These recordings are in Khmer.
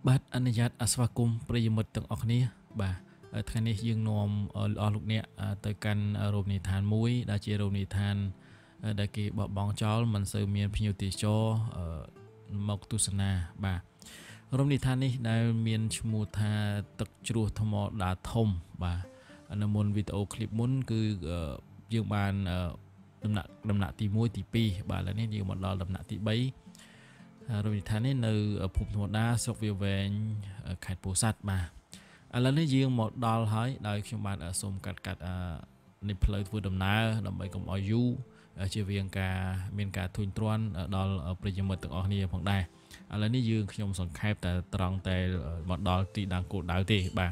បាទអនុញ្ញាតស្វាគមន៍ប្រិយមិត្តទាំងអស់គ្នាបាទថ្ងៃនេះយើងនាំអស់លោកអ្នកទៅកាន់រមណីយដ្ឋានមួយដែលជារមណីយដ្ឋានដែលគេបោះបង់ចោលមិនសូវមានភ្ញៀវទេសចរមកទស្សនាបាទរមណីយដ្ឋាននេះដែលមានឈ្មោះថាទឹកជ្រោះថ្មដាធំបាទនៅមុនវីដេអូឃ្លីបមុនគឺយើងបានដំណាក់ទី1ទី2បាទឥឡូវនេះយើងមកដល់ដំណាក់ទី3រមណីយដ្ឋាននេះនៅភូមិធម្មតាស្រុកវាវែងខេត្តពោធិ៍សាត់បាទឥឡូវនេះយើងមកដល់ហើយដោយខ្ញុំបានសូមកាត់នេះផ្លូវធ្វើដំណើរដើម្បីកុំឲ្យយូរជៀសវាងការមានការធុញទ្រាន់ដល់ប្រិយមិត្តទាំងអស់គ្នាផងដែរឥឡូវនេះខ្ញុំសង្ខេបតែត្រង់តែមកដល់ទីតាំងគោលដៅទេបាទ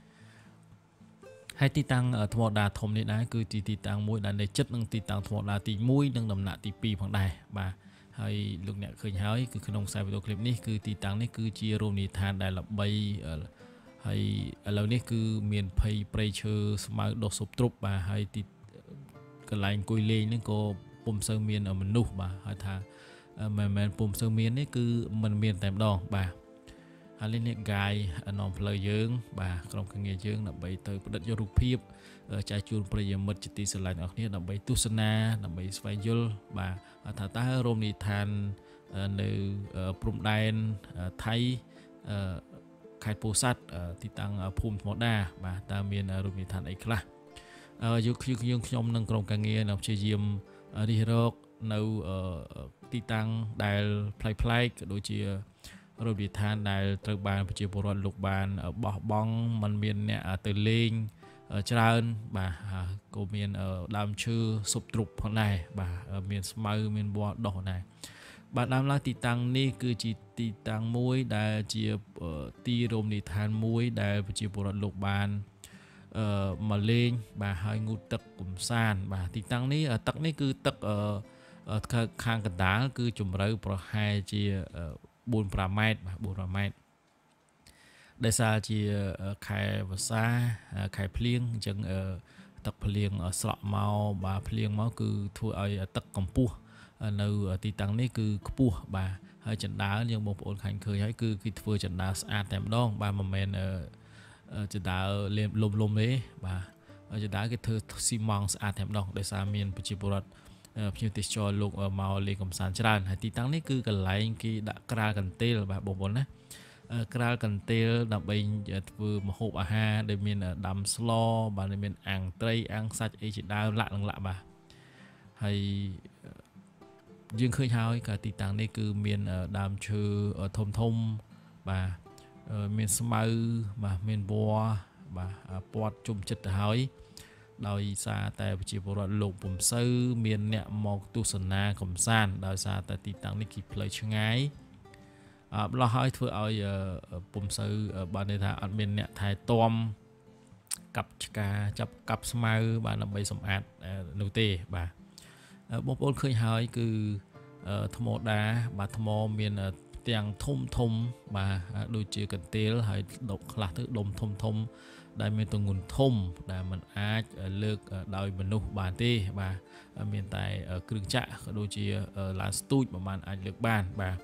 ហើយទីតាំងថ្មដាធំនេះដែរគឺជាទីតាំងមួយដែលនៅជិតនឹងទីតាំងថ្មដាទី1និងដំណាក់ទី2ផងដែរបាទហើយលោកអ្នកឃើញហើយគឺក្នុងខ្សែវីដេអូឃ្លីបនេះគឺទីតាំងនេះគឺជារមណីយដ្ឋានដែលល្បីហើយឥឡូវនេះគឺមានភ័យព្រៃឈើស្មៅដុះស៊ប់ទ្រុបបាទហើយទីកន្លែងអង្គុយលេងហ្នឹងក៏ពុំសូវមានមនុស្សបាទហើយថាមិនមែនពុំសូវមាននេះគឺมันមានតែម្ដងបាទហើយនេះកាយនាំផ្លូវយើងបាទក្រុមការងារយើងដើម្បីទៅផ្ដិតយករូបភាពចែកជូនប្រិយមិត្តជាទីស្រឡាញ់របស់គ្នាដើម្បីទស្សនាដើម្បីស្វែងយល់បាទថាតើរមណីយដ្ឋាននៅព្រំដែនថៃខេត្តពោធិ៍សាត់ទីតាំងភូមិធម្មតាបាទតើមានរមណីយដ្ឋានអីខ្លះខ្ញុំនិងក្រុមការងារនៅព្យាយាមរិះរកនៅទីតាំងដែលប្លែកក៏ដូចជារមណីយដ្ឋានដែលត្រូវបានប្រជាពលរដ្ឋលោកបានបោះបង់มันមានអ្នកទៅលេងច្រើនបាទក៏មានដើមឈើស៊ប់ទ្រុបផងដែរបាទមានស្មៅមានវល្លិ៍ដុះដែរបាទដើមឡើយទីតាំងនេះគឺជាទីតាំងមួយដែលជាទីរមណីយដ្ឋានមួយដែលប្រជាពលរដ្ឋលោកបានមកលេងបាទហើយងូតទឹកកំសាន្តបាទទីតាំងនេះទឹកនេះគឺទឹកខាងកណ្ដាលគឺជម្រៅប្រហែលជា4-5 ម៉ែត្របាទ4-5 ម៉ែត្រដោយសារជាខែវស្សាខែភ្លៀងអញ្ចឹងទឹកភ្លៀងស្រក់មកបាទភ្លៀងមកគឺធ្វើឲ្យទឹកកម្ពស់នៅទីតាំងនេះគឺខ្ពស់បាទហើយចណ្ដើរយើងបងប្អូនឃើញហើយគឺគេធ្វើចណ្ដើរស្អាតតែម្ដងបាទមិនមែនចណ្ដើរលំទេបាទចណ្ដើរគេធ្វើស៊ីម៉ងស្អាតតែម្ដងដោយសារមានប្រជាពលរដ្ឋភ្ញៀវទេសចរលោកមកលេងកំសាន្តច្រើនហើយទីតាំងនេះគឺកន្លែងគេដាក់ក្រាលកន្ទេលបាទបងប្អូនណាក្រាលកន្ទេលដើម្បីធ្វើម្ហូបអាហារដែលមានដាំស្លបាទមានអាំងត្រីអាំងសាច់អីជាដើមលាក់បាទហើយយើងឃើញហើយក៏ទីតាំងនេះគឺមានដើមឈើធំបាទមានស្មៅបាទមានវល្លិបាទពាត់ជុំចិត្តទៅហើយដោយសារតែប្រជាពលរដ្ឋលោកពុំសូវមានអ្នកមកទស្សនាកំសាន្តដោយសារតែទីតាំងនេះគឺផ្លូវឆ្ងាយម្ល៉េះហើយធ្វើឲ្យពុំសូវបានន័យថាអត់មានអ្នកថែទាំកាប់ឆ្កាចាប់កាប់ស្មៅបាទដើម្បីសម្អាតនោះទេបាទបងប្អូនឃើញហើយគឺថ្មដាបាទថ្មមានទាំងធំបាទដូចជាកន្ទេលហើយដុកខ្លះទៅដុំធំដែលមានទម្ងន់ធំដែលมันអាចលើកដោយមនុស្សបានទេបាទមានតែគ្រឿងចក្រក៏ដូចជាឡានស្ទូចមិនបានអាចលើកបានបាទ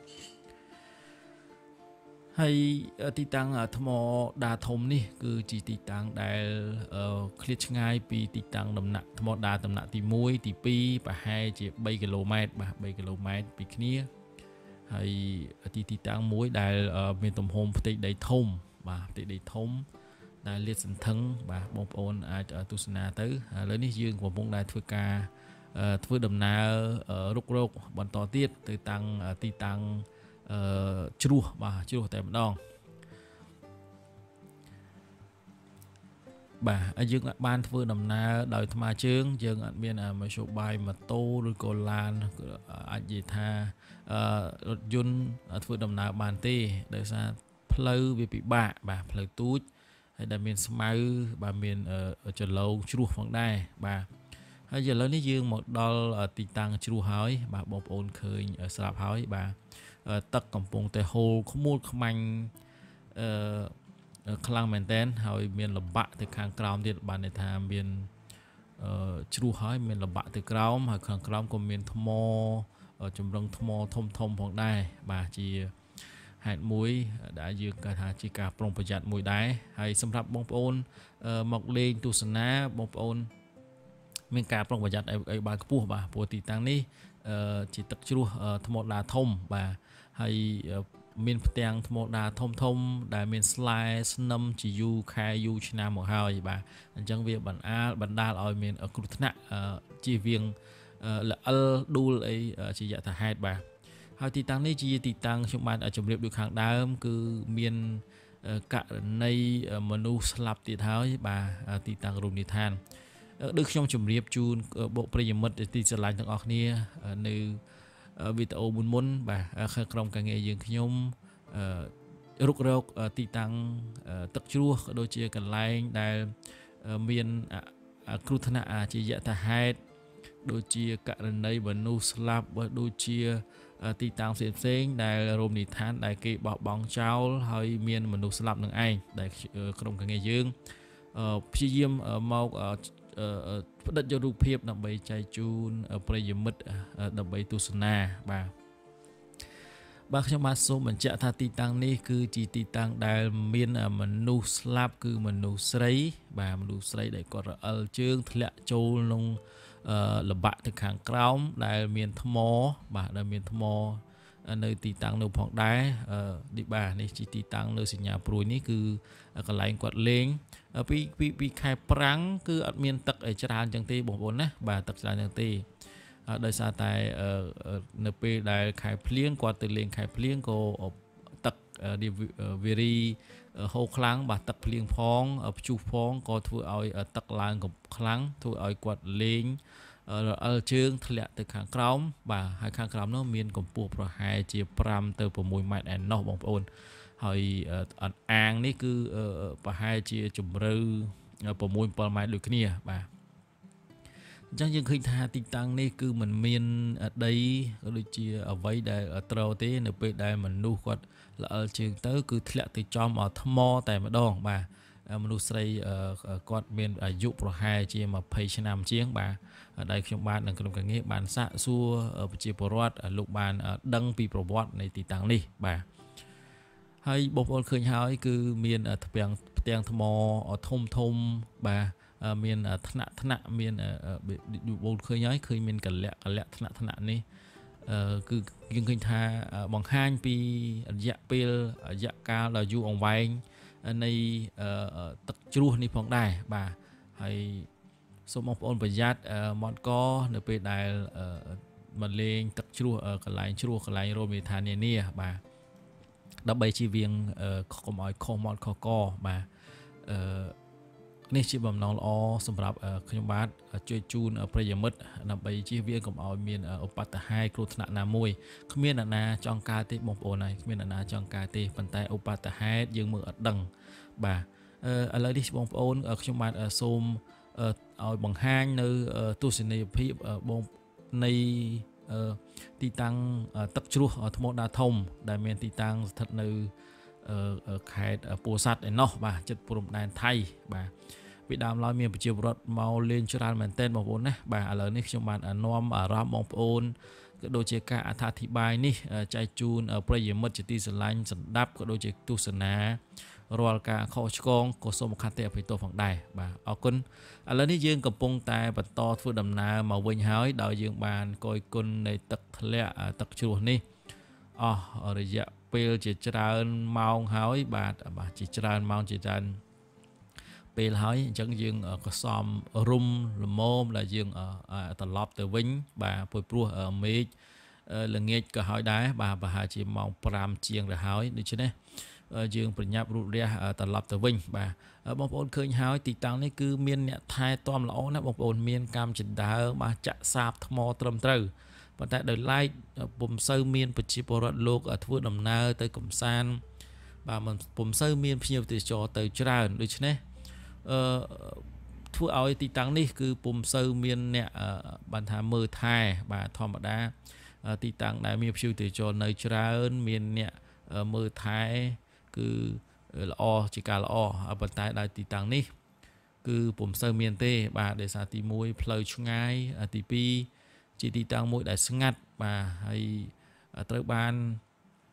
ហើយទីតាំងថ្មដាធំនេះគឺជាទីតាំងដែលឃ្លាតឆ្ងាយពីទីតាំងដំណាក់ថ្មដាដំណាក់ទី1ទី2ប្រហែលជា3 គីឡូម៉ែត្របាទ3 គីឡូម៉ែត្រពីគ្នាហើយទីតាំងមួយដែលមានទំហំផ្ទៃដីធំបាទផ្ទៃដីធំដែលលាតសន្ធឹងបាទបងប្អូនអាចទស្សនាទៅឥឡូវនេះយើងកំពុងតែធ្វើដំណើររុករកបន្តទៀតទៅទីតាំងជ្រោះបាទជ្រោះតែម្ដងបាទយើងបានធ្វើដំណើរដោយថ្មើរជើងយើងអត់មានមធ្យោបាយម៉ូតូឬក៏ឡានអាចនិយាយថារថយន្តធ្វើដំណើរបានទេដោយសារផ្លូវវាពិបាកបាទផ្លូវទូចហើយដែលមានស្មៅបាទមានចន្លងជ្រោះផងដែរបាទហើយឥឡូវនេះយើងមកដល់ទីតាំងជ្រោះហើយបាទបងប្អូនឃើញស្រាប់ហើយបាទទឹកកំពុងតែហូរខ្មួលខ្មាញ់ខ្លាំងមែនតើហើយមានលំបាក់ទៅខាងក្រោមទៀតបានន័យថាមានជ្រោះហើយមានលំបាក់ទៅក្រោមហើយខាងក្រោមក៏មានថ្មចម្រឹងថ្មធំផងដែរបាទជាហ hạt muối đã dương cả thà chỉ cả prongประหยัด mùi đáy hay xâm rạp bông ôn mọc lên tu sân ná bông ôn មានការប្រុងប្រយ័ត្នឲ្យបានខ្ពស់បាទព្រោះទីតាំងនេះជាទឹកជ្រោះថ្មដាធំបាទហើយមានផ្ទាំងថ្មដាធំធំដែលមានស្លែស្នឹមជាយូរខែយូរឆ្នាំមកហើយបាទអញ្ចឹងវាបណ្ដាលឲ្យមានគ្រោះថ្នាក់ជាវៀងល្អិលដួលអីជាយថាហេតុបាទហើយទីតាំងនេះជាទីតាំងខ្ញុំបានជម្រាបដូចខាងដើមគឺមានករណីមនុស្សស្លាប់ទៀតហើយបាទទីតាំងរមណីយដ្ឋានដូចខ្ញុំជម្រាបជូនបុប្រិយមិត្តទីស្រឡាញ់ទាំងអស់គ្នានៅវីដេអូមុនបាទក្រុមការងារយើងខ្ញុំរុករកទីតាំងទឹកជ្រោះក៏ដូចជាកន្លែងដែលមានគ្រោះថ្នាក់ជាយថាហេតុដូចជាករណីមនុស្សស្លាប់ដូចជាទីតាំងផ្សេងៗដែលរមណីយដ្ឋានដែលគេបោះបង់ចោលហើយមានមនុស្សស្លាប់នឹងឯងដែលក្រុមការងារយើងព្យាយាមមកផ្ដិតយករូបភាពដើម្បីចែកជូនប្រិយមិត្តដើម្បីទស្សនាបាទខ្ញុំបាទសូមបញ្ជាក់ថាទីតាំងនេះគឺជាទីតាំងដែលមានមនុស្សស្លាប់គឺមនុស្សស្រីបាទមនុស្សស្រីដែលគាត់រអិលជើងធ្លាក់ចូលក្នុងលបាក់ទៅខាងក្រោមដែលមានថ្មបាទដែលមានថ្មនៅទីតាំងនៅផងដែរនេះជាទីតាំងនៅសញ្ញាព្រួយនេះគឺកន្លែងគាត់លេងពីខែប្រាំងគឺអត់មានទឹកឲ្យច្រើនចឹងទេបងប្អូនណាបាទទឹកច្រើនចឹងទេដោយសារតែនៅពេលដែលខែភ្លៀងគាត់ទៅលេងខែភ្លៀងក៏ទឹកវារីហូរខ្លាំងបាទទឹកភ្លៀងផងព្យុះផងក៏ធ្វើឲ្យទឹកឡើងខ្លាំងធ្វើឲ្យគាត់លេងរអិលជើងធ្លាក់ទៅខាងក្រោមបាទហើយខាងក្រោមនោះមានកម្ពស់ប្រហែលជា5ទៅ6ម៉ែត្រឯណោះបងប្អូនហើយអាងនេះគឺប្រហែលជាជម្រៅ6-7ម៉ែត្រដូចគ្នាបាទអញ្ចឹងយើងឃើញថាទីតាំងនេះគឺมันមានដីដូចជាអ្វីដែលត្រូវទេនៅពេលដែលមនុស្សគាត់ល្អិលជើងទៅគឺធ្លាក់ទៅចំឲ្យថ្មតែម្ដងបាទមនុស្សស្រីគាត់មានអាយុប្រហែលជា20ឆ្នាំជាងបាទដែលខ្ញុំបាននឹងក្រុមការងារបានសាកសួរប្រជាពលរដ្ឋលោកបានដឹងពីប្រវត្តិនៃទីតាំងនេះបាទហើយបងប្អូនឃើញហើយគឺមានផ្ទាំងថ្មធំបាទមានថ្នាក់មានបងឃើញហើយឃើញមានកលៈថ្នាក់នេះគឺយើងឃើញថាបង្ហាញពីរយៈកាលដ៏យូរអង្វែងនៃទឹកជ្រោះនេះផងដែរបាទហើយសូមបងប្អូនប្រយ័ត្នមាត់កនៅពេលដែលមកលេងទឹកជ្រោះកន្លែងរមណីយដ្ឋាននានាបាទដើម្បីជៀសវាងកុំឲ្យខុសមាត់ខុសកបាទនេះជាបំណងល្អសម្រាប់ខ្ញុំបាទជួយជូនប្រិយមិត្តដើម្បីជៀសវាងកុំឲ្យមានឧបទ្ទហេតុគ្រោះថ្នាក់ណាមួយគ្មានអ្នកណាចង់កើតទេបងប្អូនហើយគ្មានអ្នកណាចង់កើតទេប៉ុន្តែឧបទ្ទហេតុយើងមើលអត់ដឹងបាទឥឡូវនេះបងប្អូនខ្ញុំបាទសូមឲ្យបង្ហាញនៅទស្សនីយភាពបងនៃទីតាំងទឹកជ្រោះថ្មដាធំដែលមានទីតាំងស្ថិតនៅខេត្តពោធិ៍សាត់ឯណោះបាទជិតព្រំដែនថៃបាទពីដើមឡើយមានប្រជាពលរដ្ឋមកលេងច្រើនមែនទែនបងប្អូនណាបាទឥឡូវនេះខ្ញុំបាននាំអារម្មណ៍បងប្អូនក៏ដូចជាការអត្ថាធិប្បាយនេះចែកជូនប្រិយមិត្តជាទីស្រឡាញ់សម្ដាប់ក៏ដូចជាទស្សនារាល់ការខុសឆ្គងក៏សូមអខន្តិអភ័យទោសផងដែរបាទអរគុណឥឡូវនេះយើងកំពុងតែបន្តធ្វើដំណើរមកវិញហើយដោយយើងបានគយគុណនៃទឹកធ្លាក់ទឹកជ្រោះនេះអស់រយៈពេលជាច្រើនម៉ោងហើយបាទជាច្រើនម៉ោងជាច្រើនពេលហើយអញ្ចឹងយើងក៏សំរុំលមមដែលយើងត្រឡប់ទៅវិញបាទព្រោះមេឃល្ងាចក៏ហើយដែរបាទប្រហែលជាម៉ោង5ជាងទៅហើយដូច្នេះយើងប្រញាប់រូតរះត្រឡប់ទៅវិញបាទបងប្អូនឃើញហើយទីតាំងនេះគឺមានអ្នកថែទាំល្អណាស់បងប្អូនមានកម្មចិន្តាបាទចាក់សាបថ្មត្រឹមត្រូវប៉ុន្តែដោយឡែកពុំសូវមានប្រជាពលរដ្ឋលោកធ្វើដំណើរទៅកំសាន្តបាទមិនពុំសូវមានភ្ញៀវទេសចរទៅច្រើនដូច្នេះធ្វើឲ្យទីតាំងនេះគឺពុំសូវមានអ្នកបានថាមើលថែបាទធម្មតាទីតាំងដែលមានភ្ញៀវទេសចរនៅច្រើនមានអ្នកមើលថែគឺល្អជាការល្អប៉ុន្តែដល់ទីតាំងនេះគឺពុំសូវមានទេបាទដោយសារទី1ផ្លូវឆ្ងាយទី2ជាទីតាំងមួយដែលស្ងាត់បាទហើយត្រូវបាន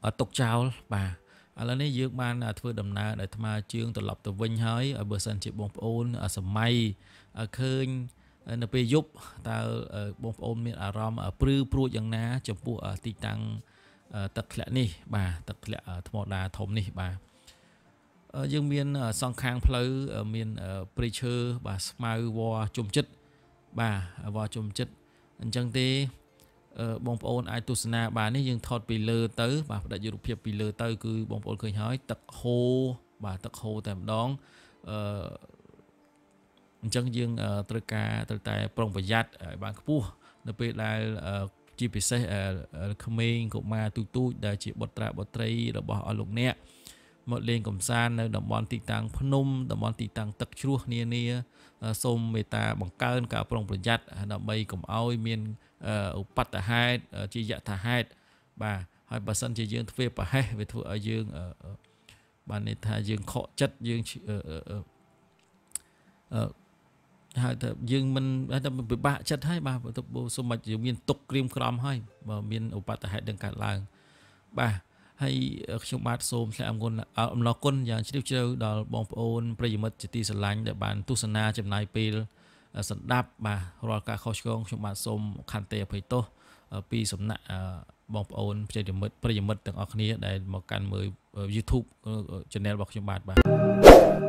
ตกเจ้าบ่าแล้วนี่ยืมบ้านทั่วดำนาได้ทำมาเชื่องตลอดตัววิ่งให้เบอร์สันจิบงโอนสมัยเคยในปียุบตาบงโอนมีอารมณ์ปลื้มปลุกอย่างน้าจมปูตีตังตักแหละนี่บ่าตักแหละธรรมดาทมนี่บ่ายังมีสองข้างเพลอมีปริเชอร์บ่าสมาร์วอจุ่มจิตบ่าวอจุ่มจิตจังตีบงโอนไอตุสนาบ่านี่ยังทอดปีเลอเตอร์บ่าได้ยุโรปเพียบปีเลอเตอร์คือบงโอนเคยหายตักโฮบ่าตักโฮแต่ดองจังยังตระการตระแต่ปรองประหยัดบางผู้ในปีได้จีพีเซขมิ้นก็มาตุ้ยได้จีบตระบตรีระบอบลูกเนี่ยหมดเรียนกับซานในดมอนตีตังพนมดมอนตีตังตักชั่วเนี่ยส้มเมตาบังเกินกับปรองประหยัดดำใบกับเอาเมียนอุปัตตาให้จียะทาให้บ่าให้บัสันจียังทเวปะให้ไปทั่วยังบ้านในทายังเคาะจัดยังให้แต่ยังมันแต่มันไปบ้าจัดให้บ่าตัวโบสมัยยังมีตกเรียมกรามให้บ่มีอุปัตตาให้ดังการล่างบ่าให้ชมบาทโสมแสดงคนเอาล้อก้นอย่างชิดเชียวดอลบองโอนประยุมจิตีสลังแต่บานตุสนาจำนายปีสันดับบ่ารอการเข้าชงชมบาทโสมคันเตะไปโตปีสมณะบองโอนประยุมต่างออกนี้ได้มาการมือ YouTube ชแนลบอกชมบาทบ่า